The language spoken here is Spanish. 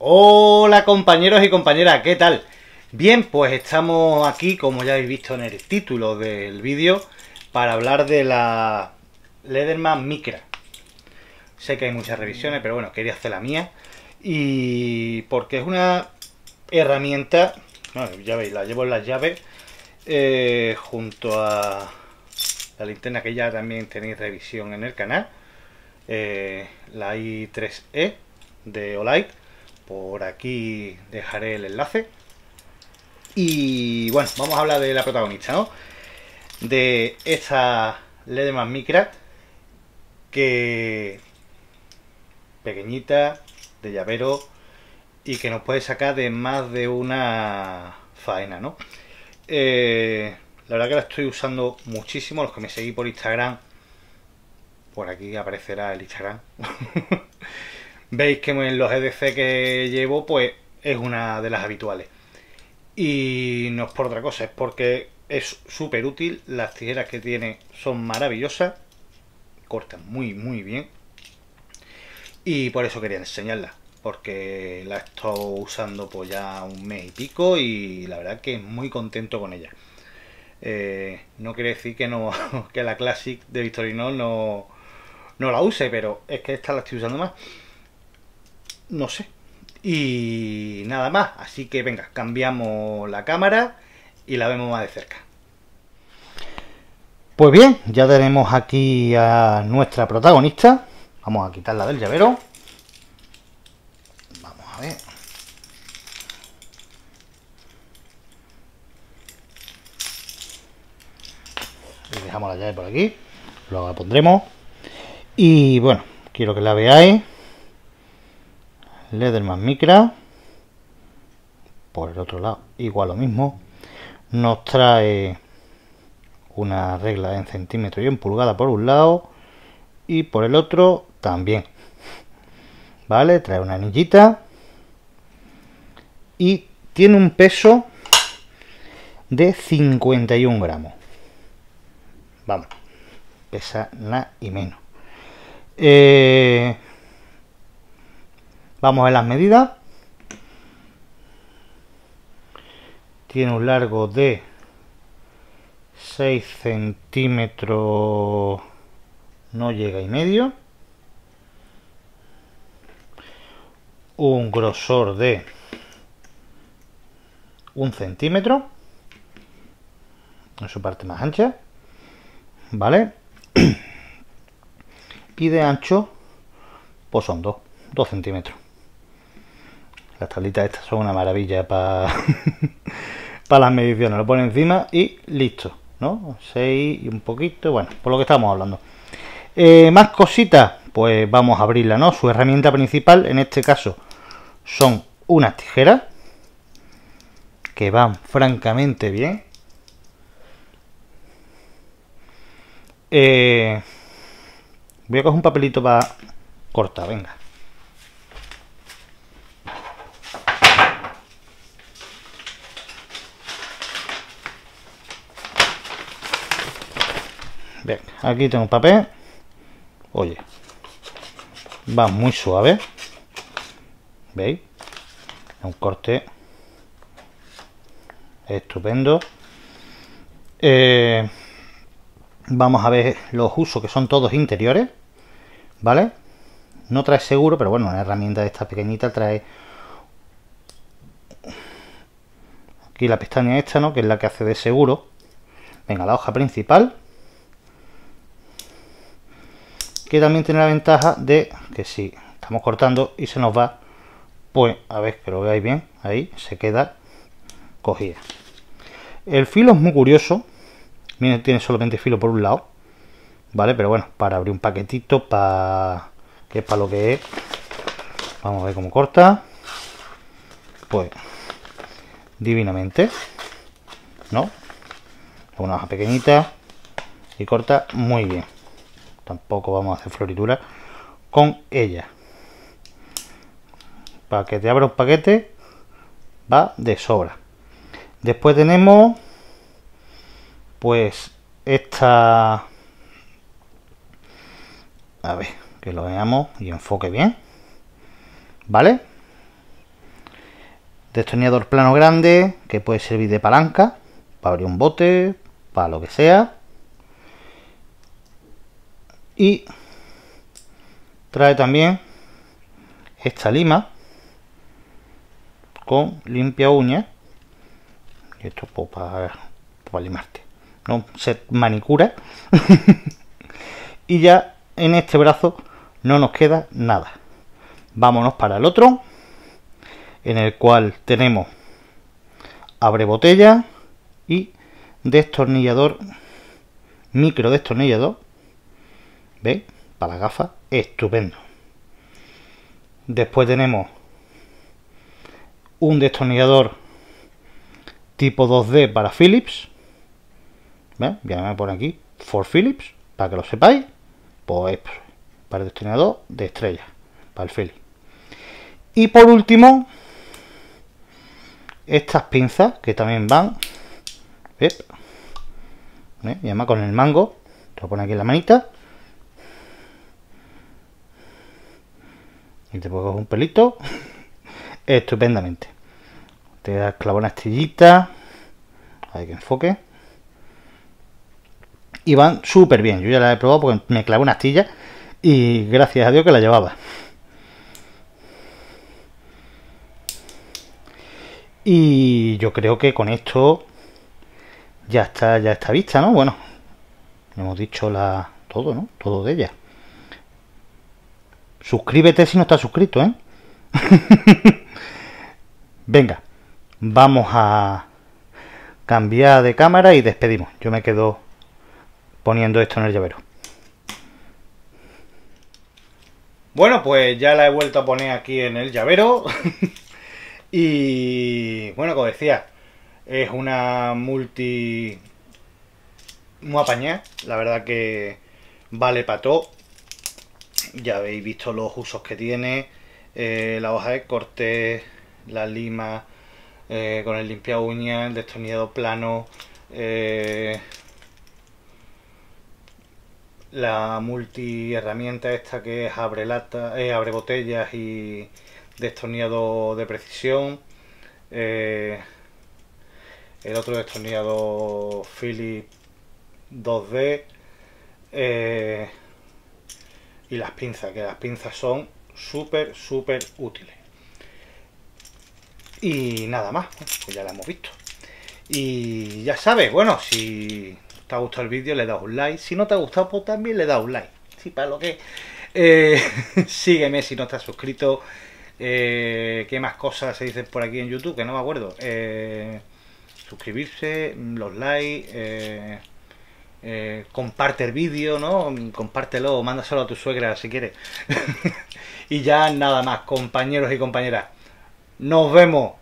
Hola compañeros y compañeras, ¿qué tal? Bien, pues estamos aquí, como ya habéis visto en el título del vídeo, para hablar de la Leatherman Micra. Sé que hay muchas revisiones, pero bueno, quería hacer la mía. Y porque es una herramienta, bueno, ya veis, la llevo en las llaves, junto a la linterna que ya también tenéis revisión en el canal, la i3E de Olight. Por aquí dejaré el enlace. Y bueno, vamos a hablar de la protagonista, ¿no? De esta Leatherman Micra, que pequeñita, de llavero, y que nos puede sacar de más de una faena, ¿no? La verdad que la estoy usando muchísimo. Los que me seguís por Instagram, por aquí aparecerá el Instagram. Veis que en los EDC que llevo, pues es una de las habituales. Y no es por otra cosa, es porque es súper útil. Las tijeras que tiene son maravillosas, cortan muy bien. Y por eso quería enseñarla, porque la he estado usando pues ya un mes y pico y la verdad que muy contento con ella. No quiere decir que no que la Classic de Victorinox no la use, pero es que esta la estoy usando más. No sé. Y nada más. Así que venga, cambiamos la cámara y la vemos más de cerca. Pues bien, ya tenemos aquí a nuestra protagonista. Vamos a quitarla del llavero. Vamos a ver. Y dejamos la llave por aquí. Luego la pondremos. Y bueno, quiero que la veáis. Leatherman Micra. Por el otro lado, igual lo mismo. Nos trae una regla en centímetros y en pulgada por un lado. Y por el otro también. Vale, trae una anillita. Y tiene un peso de 51 gramos. Vamos, pesa nada y menos. Vamos a ver las medidas. Tiene un largo de 6 centímetros, no llega y medio. Un grosor de 1 centímetro en su parte más ancha, ¿vale? Y de ancho pues son 2 centímetros. Las tablitas estas son una maravilla para para las mediciones. Lo pone encima y listo, ¿no? 6 y un poquito, bueno, por lo que estamos hablando. Más cositas, pues vamos a abrirla, ¿no? Su herramienta principal en este caso son unas tijeras que van francamente bien. Voy a coger un papelito para cortar, venga. Bien, aquí tengo un papel. Oye, va muy suave. ¿Veis? Es un corte estupendo. Vamos a ver los usos, que son todos interiores, ¿vale? No trae seguro, pero bueno, una herramienta de esta pequeñita trae aquí la pestaña esta, ¿no? Que es la que hace de seguro. Venga, la hoja principal, que también tiene la ventaja de que si estamos cortando y se nos va, pues a ver que lo veáis bien, ahí se queda cogida. El filo es muy curioso. Tiene solamente filo por un lado, vale, pero bueno, para abrir un paquetito, que es para lo que es. Vamos a ver cómo corta. Pues divinamente, ¿no? Una hoja pequeñita y corta muy bien. Tampoco vamos a hacer florituras con ella. Para que te abra un paquete va de sobra. Después tenemos pues esta, a ver, que lo veamos y enfoque bien, ¿vale? Destornillador plano grande, que puede servir de palanca, para abrir un bote, para lo que sea. Y trae también esta lima con limpia uña. Y esto pues, para limarte, no set manicura. Y ya en este brazo no nos queda nada. Vámonos para el otro, en el cual tenemos abre botella y destornillador, micro destornillador, ¿veis? Para las gafas, estupendo. Después tenemos un destornillador tipo 2D para Philips, ¿ves? Voy a poner aquí for Philips, para que lo sepáis. Pues para el destornillador de estrella, para el Philips. Y por último, estas pinzas que también van, ¿ves? Y además con el mango, te lo pones aquí en la manita y te pones un pelito estupendamente. Te das clavo una astillita, hay que enfoque, y van súper bien. Yo ya la he probado porque me clavé una astilla y gracias a Dios que la llevaba. Y yo creo que con esto ya está vista, ¿no? Bueno, hemos dicho todo, ¿no? Todo de ella. Suscríbete si no estás suscrito, ¿eh? Venga, vamos a cambiar de cámara y despedimos. Yo me quedo poniendo esto en el llavero. Bueno, pues ya la he vuelto a poner aquí en el llavero. Y bueno, como decía, es una multi muy apañada. La verdad que vale para todo. Ya habéis visto los usos que tiene. La hoja de corte, la lima, con el limpia uñas, el destornillador plano, la multi herramienta esta que es abre botellas y destornillador de precisión, el otro destornillador Philips 2D, y las pinzas, que las pinzas son súper útiles. Y nada más, pues ya la hemos visto. Y ya sabes, bueno, si te ha gustado el vídeo le das un like, si no te ha gustado pues también le das un like, sí, para lo que sígueme si no estás suscrito. ¿Qué más cosas se dicen por aquí en YouTube? Que no me acuerdo. Suscribirse, los likes, comparte el vídeo, ¿no? Compártelo, mándaselo a tu suegra si quieres. Y ya nada más, compañeros y compañeras. Nos vemos.